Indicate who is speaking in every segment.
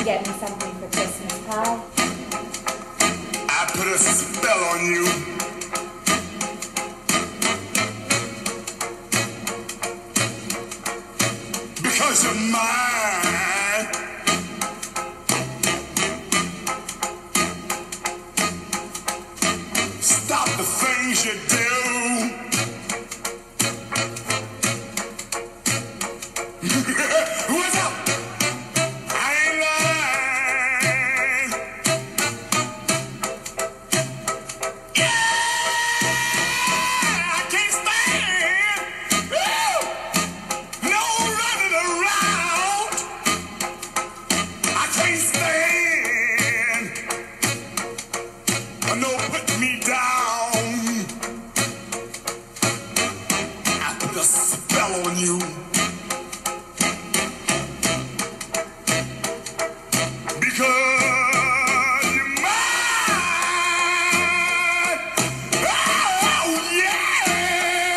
Speaker 1: Get me something for Christmas, pal.
Speaker 2: I put a spell on you. Because you're mine. Stop the things you do. What's up? I ain't lying. Yeah, I can't stand. Woo! No running around. I can't stand. No put me down. I put a spell on you. Because you're mine. Oh, yeah.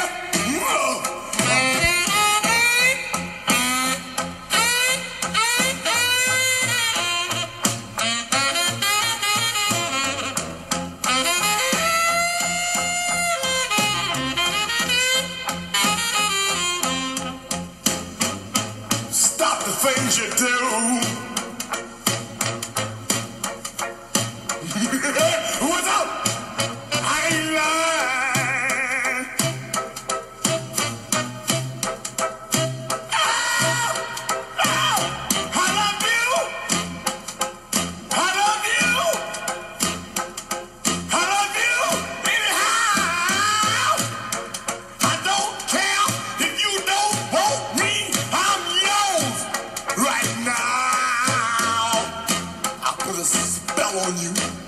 Speaker 2: Stop the things you do. What's up? I ain't lying. I love you. I love you. I love you anyhow. I don't care if you don't want me. I'm yours right now. I put a spell on you.